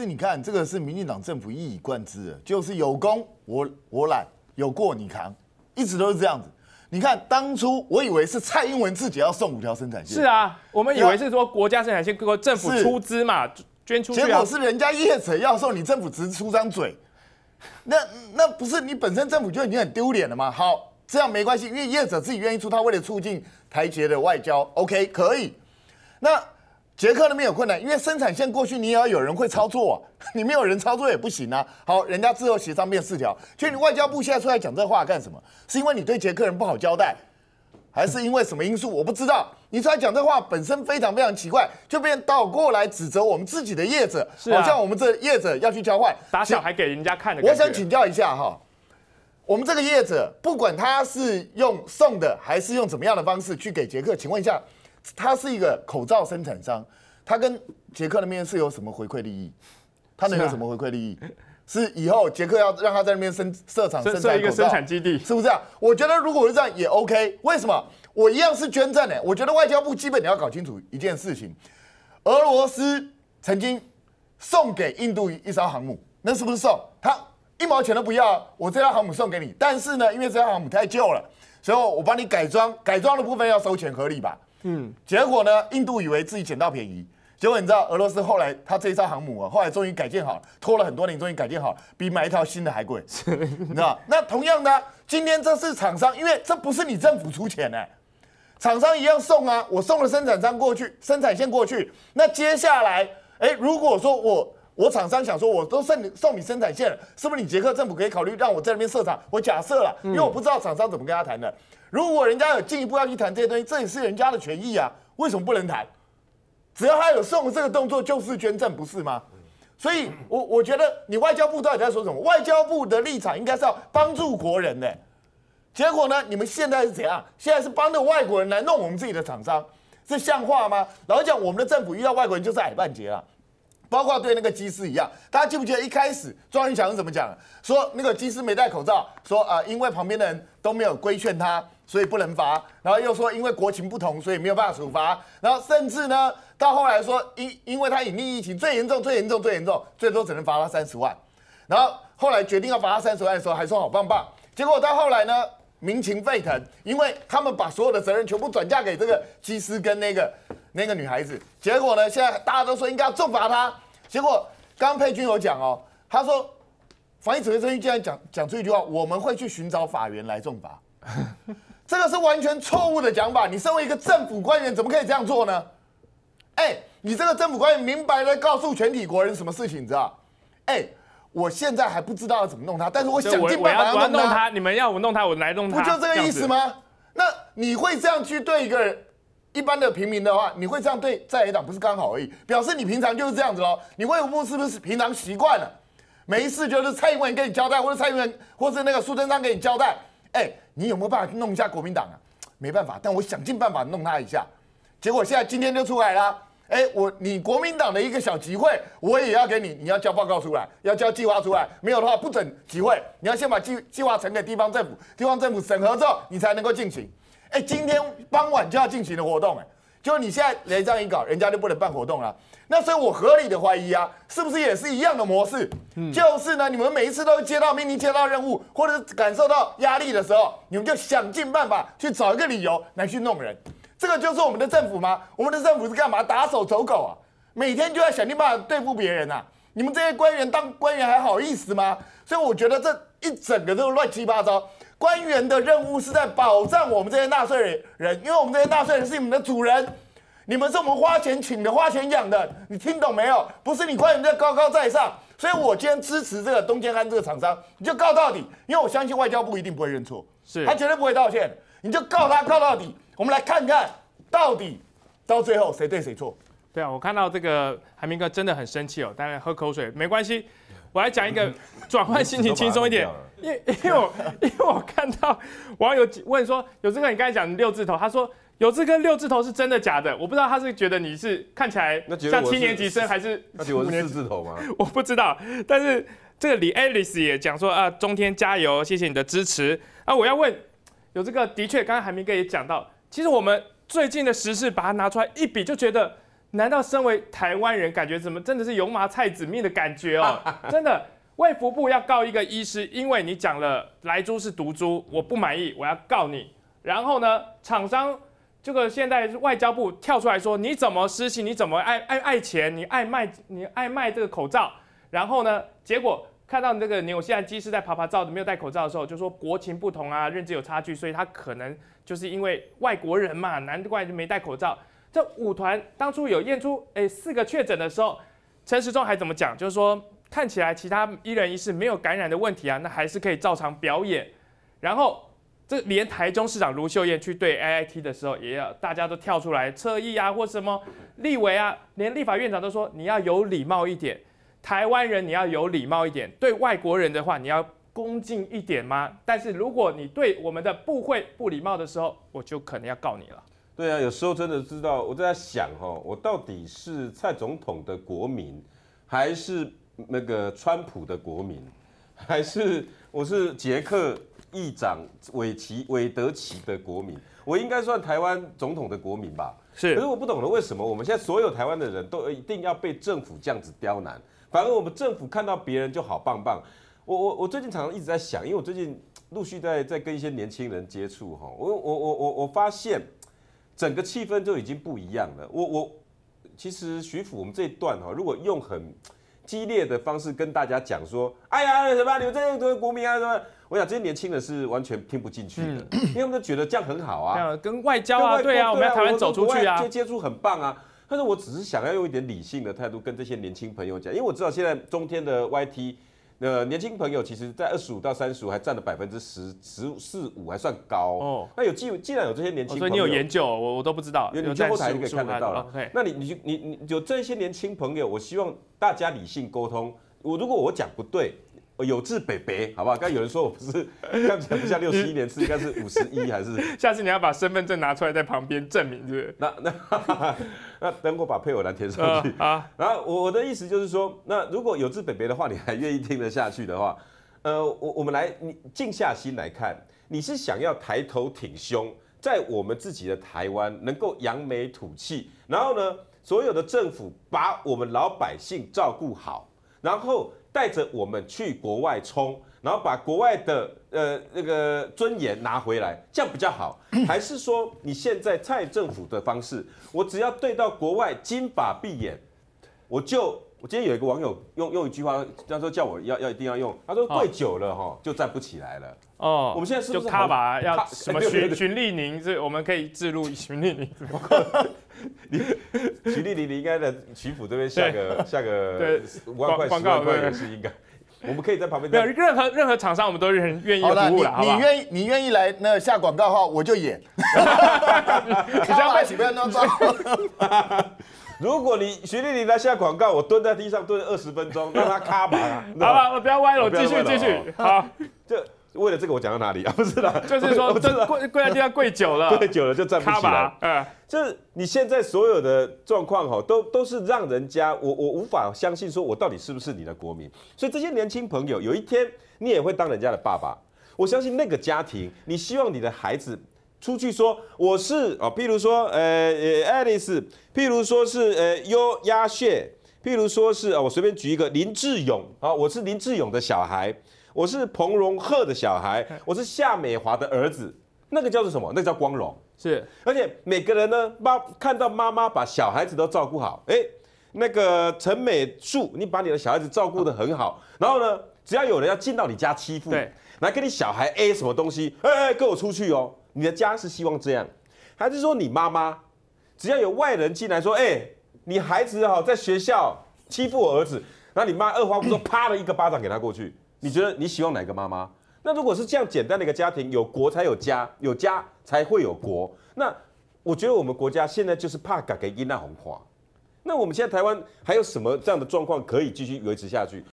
是你看这个是民进党政府一以贯之的，就是有功我揽，有过你扛，一直都是这样子。你看当初我以为是蔡英文自己要送5条生产线， 是啊，我们以为是说国家生产线各个政府出资嘛，捐出去啊， 结果是人家业者要送，你政府只是出张嘴，那不是你本身政府就已经很丢脸了吗？好，这样没关系，因为业者自己愿意出，他为了促进台捷的外交 ，OK 可以。那捷克那边有困难，因为生产线过去你也要有人会操作啊，你没有人操作也不行啊。好，人家自由协商变4条，所以你外交部现在出来讲这话干什么？是因为你对捷克人不好交代，还是因为什么因素？我不知道。你出来讲这话本身非常非常奇怪，就变倒过来指责我们自己的业者，好像我们这业者要去交换， 打小孩给人家看的。 我想请教一下哈，我们这个业者不管他是用送的还是用怎么样的方式去给捷克，请问一下。他是一个口罩生产商，他跟捷克那边是有什么回馈利益？他能有什么回馈利益？是以后捷克要让他在那边设厂生产一个生产基地， 是不是这样？我觉得如果是这样也 OK。为什么？我一样是捐赠的。我觉得外交部基本你要搞清楚一件事情：俄罗斯曾经送给印度一艘航母，那是不是送？他1毛钱都不要，我这艘航母送给你。但是呢，因为这艘航母太旧了，所以我帮你改装，改装的部分要收钱，合理吧？结果呢？印度以为自己捡到便宜，结果你知道俄罗斯后来他这一艘航母啊，后来终于改建好了，拖了很多年，终于改建好了，比买一条新的还贵，你知道？那同样的，今天这是厂商，因为这不是你政府出钱厂商一样送啊，我送了生产商过去，生产线过去，那接下来，如果说我厂商想说，我都送你生产线了，是不是你捷克政府可以考虑让我在那边设厂？我假设了，因为我不知道厂商怎么跟他谈的。如果人家有进一步要去谈这些东西，这也是人家的权益啊，为什么不能谈？只要他有送这个动作，就是捐赠，不是吗？所以我觉得你外交部到底在说什么？外交部的立场应该是要帮助国人的，结果呢，你们现在是怎样？现在是帮着外国人来弄我们自己的厂商，这像话吗？老实讲，我们的政府遇到外国人就是矮半截啊。包括对那个机师一样，大家记不记得一开始庄云祥是怎么讲的？说那个机师没戴口罩，说因为旁边的人都没有规劝他，所以不能罚。然后又说因为国情不同，所以没有办法处罚。然后甚至呢，到后来说因为他隐匿疫情最严重，最多只能罚他30万。然后后来决定要罚他30万的时候，还说好棒棒。结果到后来呢，民情沸腾，因为他们把所有的责任全部转嫁给这个机师跟那个女孩子。结果呢，现在大家都说应该要重罚他。结果刚刚佩君有讲哦，他说防疫指挥中心竟然讲出一句话，我们会去寻找法源来重罚，这个是完全错误的讲法。你身为一个政府官员，怎么可以这样做呢？你这个政府官员明白的告诉全体国人什么事情，你知道？我现在还不知道要怎么弄他，但是我想尽办法要弄他。 你们要我弄他，我来弄他， 不就这个意思吗？那你会这样去对一个一般的平民的话，你会这样对在野党不是刚好而已，表示你平常就是这样子咯。你卫福部是不是平常习惯了，没事就是蔡英文跟你交代，或者蔡英文或是那个苏贞昌跟你交代，你有没有办法弄一下国民党啊？没办法，但我想尽办法弄他一下。结果现在今天就出来了，你国民党的一个小集会，我也要给你，你要交报告出来，要交计划出来，没有的话不准集会，你要先把计划呈给地方政府，地方政府审核之后，你才能够进行。今天傍晚就要进行的活动，就你现在连这样一搞，人家就不能办活动了。那所以我合理的怀疑啊，是不是也是一样的模式？就是呢，你们每一次都接到命令、接到任务，或者是感受到压力的时候，你们就想尽办法去找一个理由来去弄人。这个就是我们的政府吗？我们的政府是干嘛？打手走狗啊！每天就要想尽办法对付别人啊！你们这些官员当官员还好意思吗？所以我觉得这一整个都乱七八糟。官员的任务是在保障我们这些纳税人，因为我们这些纳税人是你们的主人，你们是我们花钱请的、花钱养的，你听懂没有？不是你官员在高高在上。所以我今天支持这个东建安这个厂商，你就告到底，因为我相信外交部一定不会认错，他绝对不会道歉，你就告他告到底。我们来看看到底到最后谁对谁错。 对啊，我看到这个韩明哥真的很生气哦，当然喝口水没关系。我来讲一个转换心情轻松一点，因为我看到网友问说，有这个你刚才讲6字头，他说有这个6字头是真的假的？我不知道他是觉得你是看起来像7年级生还是那觉得我是4字头吗？ 我不知道，但是这个李 Alice 也讲说啊，中天加油，谢谢你的支持啊！我要问，有这个的确，刚刚韩明哥也讲到，其实我们最近的时事把它拿出来一比，就觉得难道身为台湾人，感觉怎么真的是油麻菜籽命的感觉哦？真的，卫福部要告一个医师，因为你讲了莱猪是毒株，我不满意，我要告你。然后呢，厂商这个现在外交部跳出来说，你怎么私信，你怎么爱钱，你爱卖这个口罩。然后呢，结果看到这个纽西兰机师在爬照没有戴口罩的时候，就说国情不同啊，认知有差距，所以他可能就是因为外国人嘛，难怪就没戴口罩。这舞团当初有验出4个确诊的时候，陈时中还怎么讲？就是说看起来其他一人一室没有感染的问题啊，那还是可以照常表演。然后这连台中市长卢秀燕去对 AIT 的时候，也要大家都跳出来侧翼啊，或什么立委啊，连立法院长都说你要有礼貌一点，台湾人你要有礼貌一点，对外国人的话你要恭敬一点吗？但是如果你对我们的部会不礼貌的时候，我就可能要告你了。 对啊，有时候真的知道，我在想我到底是蔡总统的国民，还是那个川普的国民，还是我是捷克议长韦德奇的国民？我应该算台湾总统的国民吧？ 是。 可是我不懂得为什么我们现在所有台湾的人都一定要被政府这样子刁难，反而我们政府看到别人就好棒棒。我最近常常一直在想，因为我最近陆续在跟一些年轻人接触我发现。整个气氛就已经不一样了。其实徐府我们这一段如果用很激烈的方式跟大家讲说，哎呀什么你们这些国民啊什么，我想这些年轻人是完全听不进去的，因为他们都觉得这样很好啊， 跟外交啊，对啊，我们要台湾走出去啊， 接触很棒啊。但是我只是想要用一点理性的态度跟这些年轻朋友讲，因为我知道现在中天的 YT。年轻朋友其实，在25到35还占了14.5%，还算高哦。那既然有这些年轻朋友， 所以你有研究，我都不知道。 你去后台就可以看得到了。那你有这些年轻朋友，我希望大家理性沟通。如果我讲不对，有志北北，好不好？刚才有人说我不是看起来不像61年次，应该是51还是？ 下次你要把身份证拿出来在旁边证明，是不是？ 那等我把配偶栏填上去啊。然后我的意思就是说，那如果有志北北的话，你还愿意听得下去的话，我们来静下心来看，你是想要抬头挺胸，在我们自己的台湾能够扬眉吐气，然后呢，所有的政府把我们老百姓照顾好，然后带着我们去国外冲，然后把国外的那个尊严拿回来，这样比较好？还是说你现在蔡政府的方式，我只要对到国外金发碧眼，我今天有一个网友用一句话，他说叫我一定要用，他说跪久了就站不起来了。哦，我们现在是不是就卡吧？要什么徐立宁？这我们可以置入徐立宁。 徐立宁，你应该在徐府这边下个5万块、10万块也是应该。我们可以在旁边。 没有任何厂商，我们都愿意服务了。 你愿意来那下广告的话，我就演。你这样被洗不要弄糟。 如果你徐立宁来下广告，我蹲在地上蹲20分钟，让他卡吧。 好了，我不要歪了，我继续。好， 这为了这个我讲到哪里啊？不是啦， 就是说跪在地上跪久了， 跪久了就站不起来。就是你现在所有的状况都是让人家我无法相信，说我到底是不是你的国民。所以这些年轻朋友，有一天你也会当人家的爸爸。我相信那个家庭，你希望你的孩子出去说我是譬如说Alice， 譬如说是鸭血，譬如说是我随便举一个林志勇我是林志勇的小孩，我是彭荣鹤的小孩，我是夏美华的儿子，那个叫做什么？那个叫光荣。 是， 而且每个人呢，看到妈妈把小孩子都照顾好，那个陈美树，你把你的小孩子照顾得很好，然后呢，只要有人要进到你家欺负， 对， 来跟你小孩什么东西，跟我出去哦。你的家是希望这样，还是说你妈妈只要有外人进来说，你孩子在学校欺负我儿子，然后你妈二话不说，啪的一个巴掌给他过去，你觉得你希望哪个妈妈？那如果是这样简单的一个家庭，有国才有家，有家才会有国。那我觉得我们国家现在就是怕给囡仔红花。那我们现在台湾还有什么这样的状况可以继续维持下去？